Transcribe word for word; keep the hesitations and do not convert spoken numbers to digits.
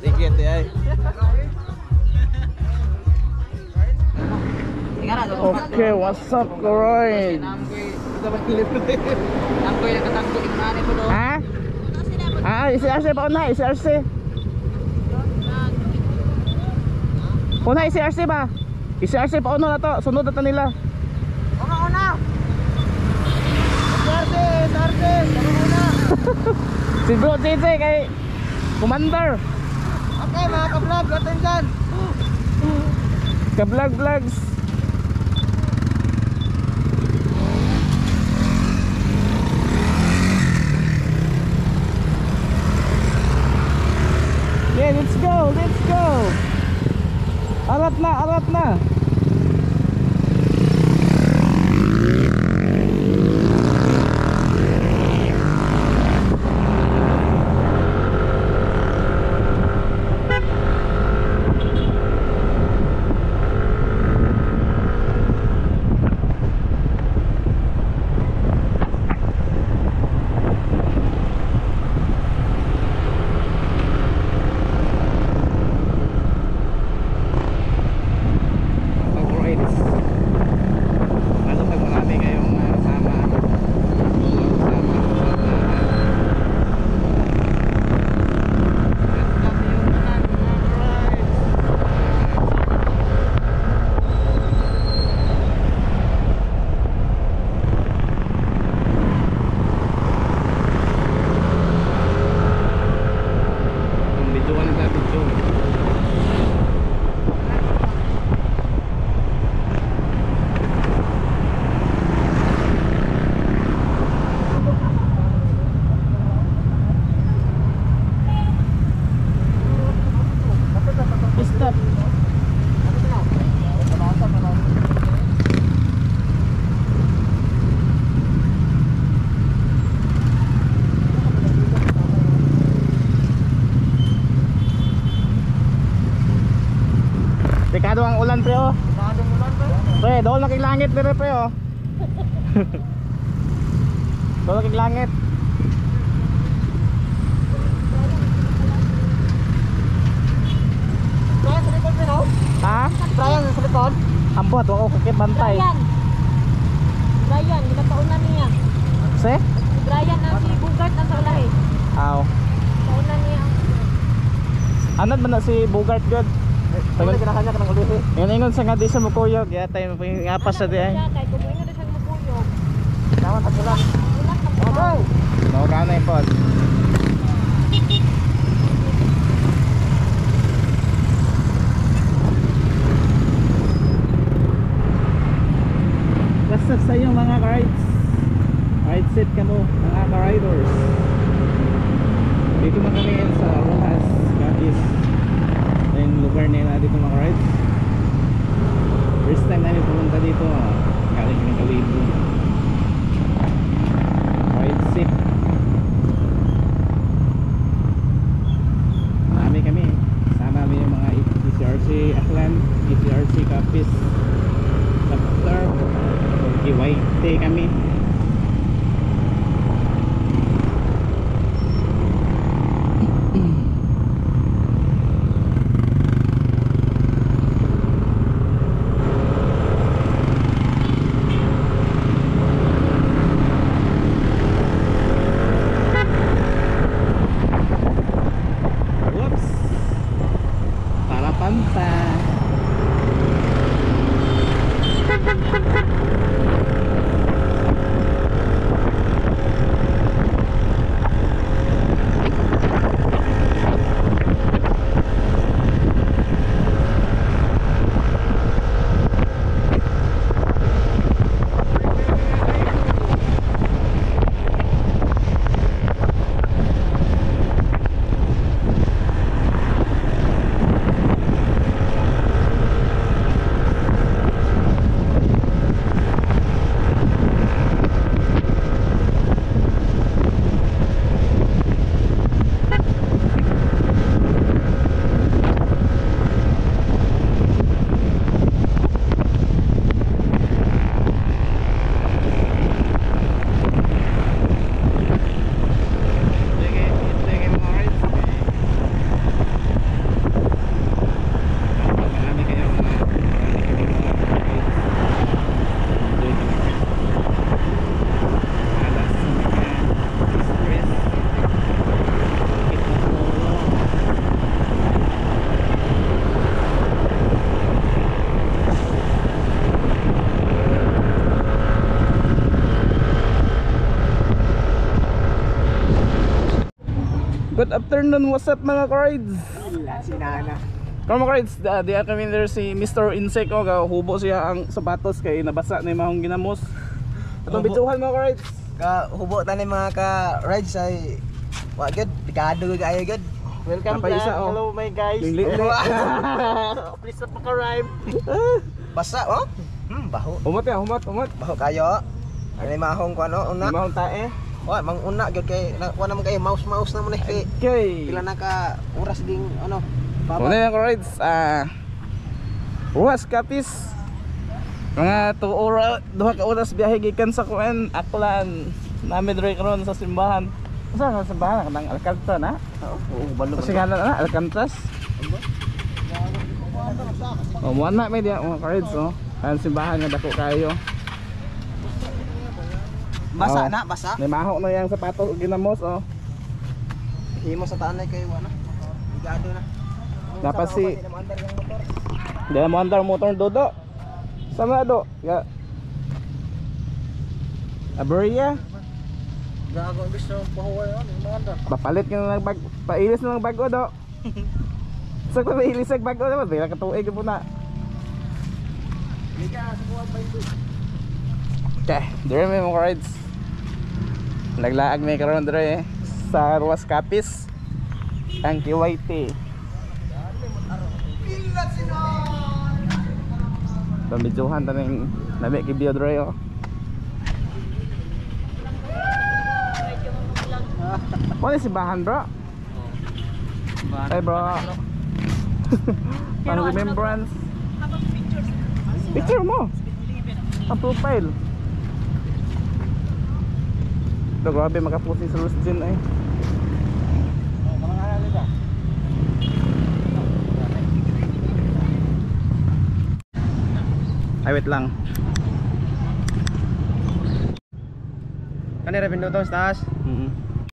Dikit ay. Okay, what's up, Roy? Ha? Ah, isi R C pa una, isi R C. Una, isi R C ba? Isi R C pa uno na to, sunod na to nila. Una, una. isi R C, isi R C, una. Si Bro J J kay Commander. Okay, mga ka-vlog, atin dyan. Ka-vlog vlogs. Yeah, let's go, let's go. Arat na, arat na. Dekado ang ulan pre oh. Dekado ang ulan pre. Pre, doon na kay langit pre pre oh. Doon na kay langit. Brian sa likod pre no? Ha? Brian sa likod? Ambot, wako kakit bantay. Brian. Brian, ginataunan niya. Se? Si Brian na si Bugart na sa ulay. Aw. Taunan niya. Anad man na si Bugart good. Pagod kinakanya ka ng ulihi. Ingon sa nga di sa mukuyog, ya tayo ngapas sa di ay. Kay kumoy na sa mukuyog. Dawan at ulan. Okay. No kanay pod. Basta sa iyo mga rides. Ride set ka mo mga riders. Dito man kami sa Rojas, Cadiz. Yung lugar nila dito mga rides. First time namin pumunta dito, galing kami Kalibo. Ride safe. Marami kami. Sama kami yung mga E C R C Aklan, E C R C Capiz, Doctor, Kiwaite kami. Good afternoon, what's up mga ka-rides? Sinana. Kung mga ka-rides, uh, di kami there si Mister Insect o, hubo siya ang sapatos kay nabasa na yung mahong ginamos. Atong bituhan mga ka-rides. Ka hubo tani mga ka-rides ay wa good, bigado kayo good. Welcome pa isa oh. Hello my guys. Yung li- Please up ka-rhyme. Basa oh. Hmm, baho. Humot ya, humot, humot. Baho kayo. Ani mahong ko ano una. Yung mahong tae. Wa mang una gyud kay na- wa naman kay mouse-mouse na mo ni kay. Okay. Pila na ka oras ding ano. Muna yung ka-rides, ah Ruas Capiz. Mga two oras, duha ka oras biyahe gikan sa kuan, Aklan. Nami diri karon sa simbahan. Sa sa simbahan kanang Alcantara na? Oo, balo. Kasi nga na Alcantras. Oh, mo na may dia mga ka-rides oh. Ang simbahan nga dako kayo. Basa Oh. na, basa. May mahok na yang sapatos ug ginamos oh. Himo sa tanay kay wa na. Bigado na. Dapat si Di mo andar motor dodo. Sama do. Ya. Aberia. Gago ang gusto ng pahuway ano, mandar. Papalit ka na ng bag, pailis na ng bago do. Sa ko pailis ng bago naman, bila ka tuig po na. Liga sa kuha pa ito. Okay, dire may mga rides. Naglaag may karon dire eh, sa Ruas Capiz. Ang K Y T. Pambidyohan taning nabi kibyo dire oh. Ano si bahan bro? Hey bro. Pang remembrance. Picture mo. Ang profile. Ito grabe makapusin sa Luz Gin eh. Ay wait lang. Kanira pindutos taas. Mm -hmm.